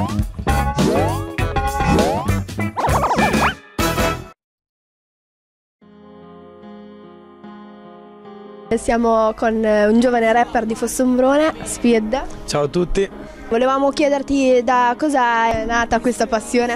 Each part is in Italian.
Siamo con un giovane rapper di Fossombrone, Speed. Ciao a tutti. Volevamo chiederti da cosa è nata questa passione.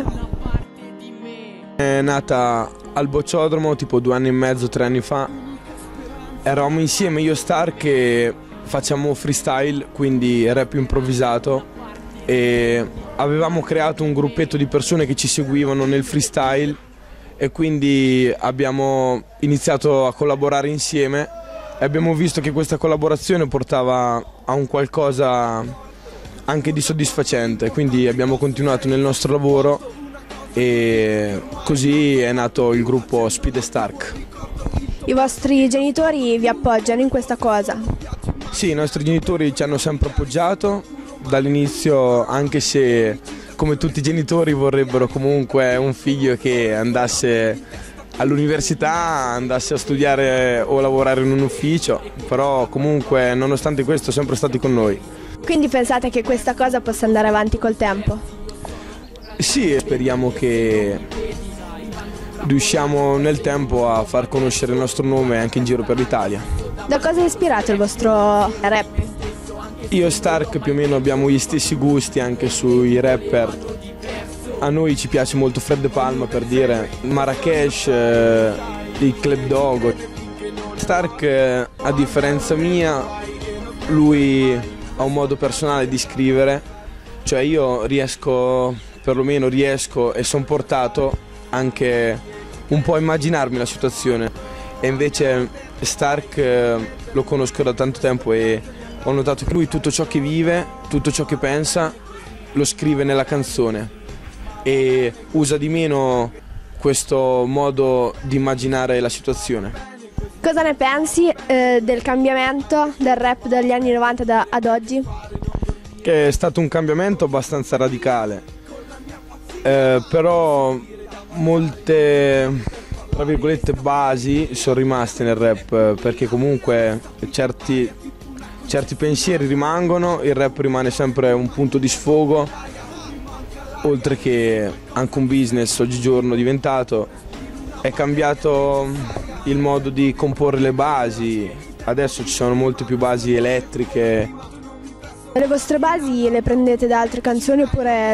È nata al Bocciodromo tipo 2 anni e mezzo, 3 anni fa. Eravamo insieme io e Stark e facciamo freestyle, quindi rap improvvisato, e avevamo creato un gruppetto di persone che ci seguivano nel freestyle e quindi abbiamo iniziato a collaborare insieme. E abbiamo visto che questa collaborazione portava a un qualcosa anche di soddisfacente, quindi abbiamo continuato nel nostro lavoro e così è nato il gruppo Speed e Stark. I vostri genitori vi appoggiano in questa cosa? Sì, i nostri genitori ci hanno sempre appoggiato dall'inizio, anche se come tutti i genitori vorrebbero comunque un figlio che andasse all'università, andasse a studiare o lavorare in un ufficio, però comunque nonostante questo sempre stati con noi. Quindi pensate che questa cosa possa andare avanti col tempo? Sì, speriamo che riusciamo nel tempo a far conoscere il nostro nome anche in giro per l'Italia. Da cosa è ispirato il vostro rap? Io e Stark più o meno abbiamo gli stessi gusti anche sui rapper. A noi ci piace molto Fred De Palma, per dire, Marrakesh, il Club Dogo. Stark, a differenza mia, lui ha un modo personale di scrivere, cioè io riesco, perlomeno riesco e sono portato anche un po' a immaginarmi la situazione, e invece Stark lo conosco da tanto tempo e ho notato che lui tutto ciò che vive, tutto ciò che pensa, lo scrive nella canzone. E usa di meno questo modo di immaginare la situazione. Cosa ne pensi del cambiamento del rap dagli anni 90 ad oggi? Che è stato un cambiamento abbastanza radicale, però molte, tra virgolette, basi sono rimaste nel rap, perché comunque certi pensieri rimangono, il rap rimane sempre un punto di sfogo, oltre che anche un business oggigiorno diventato. È cambiato il modo di comporre le basi, adesso ci sono molte più basi elettriche. Le vostre basi le prendete da altre canzoni oppure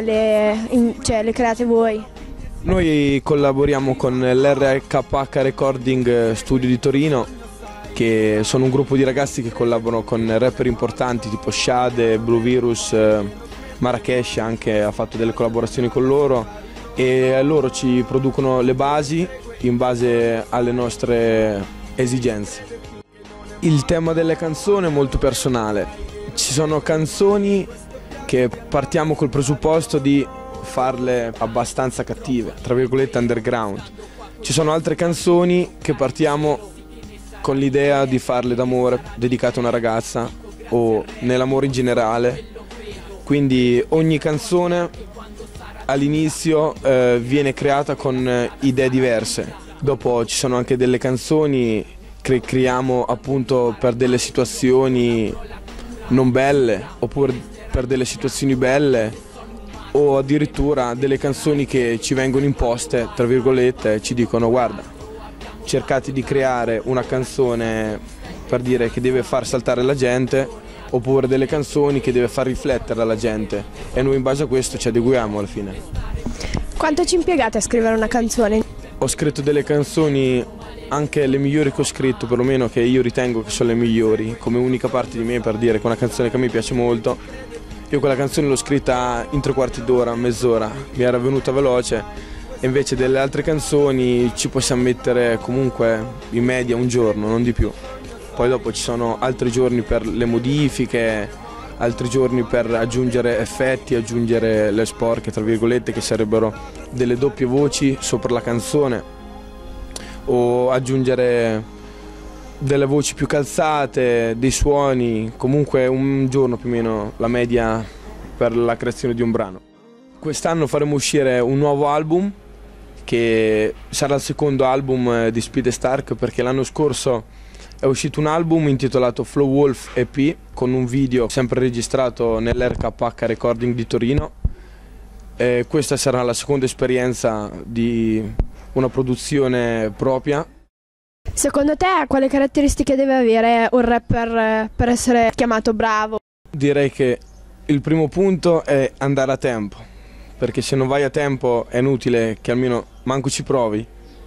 le create voi? Noi collaboriamo con l'RKH Recording Studio di Torino, che sono un gruppo di ragazzi che collaborano con rapper importanti tipo Shade, Blue Virus, Marrakesh anche ha fatto delle collaborazioni con loro, e loro ci producono le basi in base alle nostre esigenze. Il tema delle canzoni è molto personale. Ci sono canzoni che partiamo col presupposto di farle abbastanza cattive, tra virgolette underground. Ci sono altre canzoni che partiamo con l'idea di farle d'amore, dedicate a una ragazza o nell'amore in generale. Quindi ogni canzone all'inizio viene creata con idee diverse. Dopo ci sono anche delle canzoni che creiamo appunto per delle situazioni non belle, oppure per delle situazioni belle, o addirittura delle canzoni che ci vengono imposte, tra virgolette, ci dicono: guarda, cercate di creare una canzone per dire che deve far saltare la gente, oppure delle canzoni che deve far riflettere la gente, e noi in base a questo ci adeguiamo alla fine. Quanto ci impiegate a scrivere una canzone? Ho scritto delle canzoni, anche le migliori che ho scritto, perlomeno che io ritengo che sono le migliori, come unica parte di me, per dire che è una canzone che a me piace molto. Io quella canzone l'ho scritta in 3/4 d'ora, mezz'ora, mi era venuta veloce, e invece delle altre canzoni ci possiamo mettere comunque in media un giorno, non di più. Poi dopo ci sono altri giorni per le modifiche, altri giorni per aggiungere effetti, aggiungere le sporche, tra virgolette, che sarebbero delle doppie voci sopra la canzone, o aggiungere delle voci più calzate, dei suoni, comunque un giorno più o meno la media per la creazione di un brano. Quest'anno faremo uscire un nuovo album, che sarà il secondo album di Speed e Stark, perché l'anno scorso è uscito un album intitolato Flow Wolf EP con un video sempre registrato nell'RKH Recording di Torino, Questa sarà la seconda esperienza di una produzione propria. Secondo te quali caratteristiche deve avere un rapper per essere chiamato bravo? Direi che il primo punto è andare a tempo, perché se non vai a tempo è inutile che almeno manco ci provi.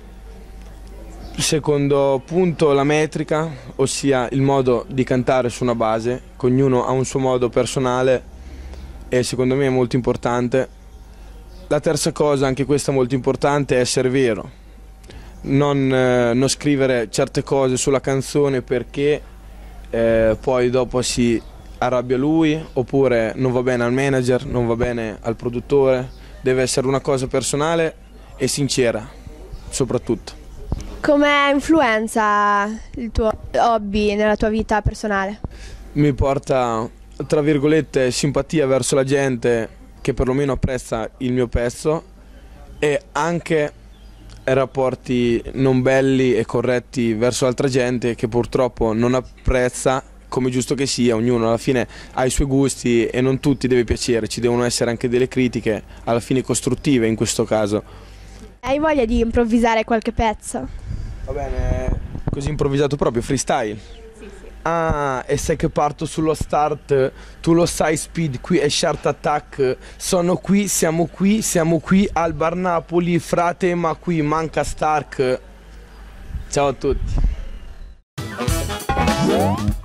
Secondo punto, la metrica, ossia il modo di cantare su una base, che ognuno ha un suo modo personale e secondo me è molto importante. La terza cosa, anche questa molto importante, è essere vero, non scrivere certe cose sulla canzone perché poi dopo si arrabbia lui, oppure non va bene al manager, non va bene al produttore. Deve essere una cosa personale e sincera, soprattutto. Come influenza il tuo hobby nella tua vita personale? Mi porta, tra virgolette, simpatia verso la gente che perlomeno apprezza il mio pezzo, e anche rapporti non belli e corretti verso altra gente che purtroppo non apprezza, come giusto che sia. Ognuno alla fine ha i suoi gusti e non tutti deve piacere, ci devono essere anche delle critiche, alla fine costruttive in questo caso. Hai voglia di improvvisare qualche pezzo? Va bene, così improvvisato proprio, freestyle? Sì. Ah, e sai che parto sullo start, tu lo sai, Speed, qui è Shark Attack. Sono qui, siamo qui al Bar Napoli, frate, ma qui manca Stark. Ciao a tutti.